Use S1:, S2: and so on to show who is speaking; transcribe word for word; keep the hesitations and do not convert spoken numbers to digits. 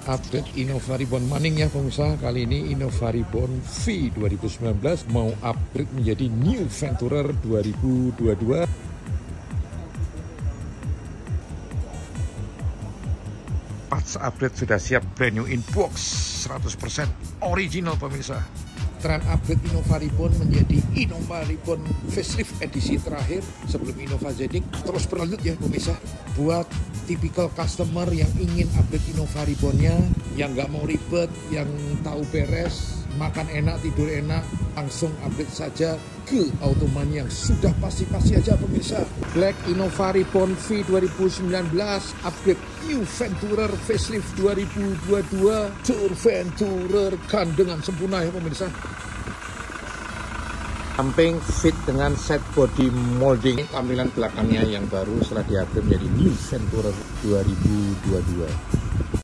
S1: update Innova Reborn Maning ya pemirsa. Kali ini Innova Reborn V dua ribu sembilan belas mau upgrade menjadi New Venturer dua ribu dua puluh dua. Parts update sudah siap, brand new in box, seratus persen original pemirsa. Tren upgrade Innova Reborn menjadi Innova Reborn Facelift edisi terakhir sebelum Innova Z X terus berlanjut ya pemirsa. Buat tipikal customer yang ingin upgrade Innova Reborn-nya, yang nggak mau ribet, yang tahu beres, makan enak, tidur enak, langsung upgrade saja ke Automan yang sudah pasti-pasti aja pemirsa. Black Innova Reborn V dua ribu sembilan belas upgrade New Venturer Facelift dua ribu dua puluh dua, Tour Venturer kan dengan sempurna ya pemirsa. Samping fit dengan set body molding, tampilan belakangnya yang baru setelah di-upgrade menjadi New Venturer dua ribu dua puluh dua.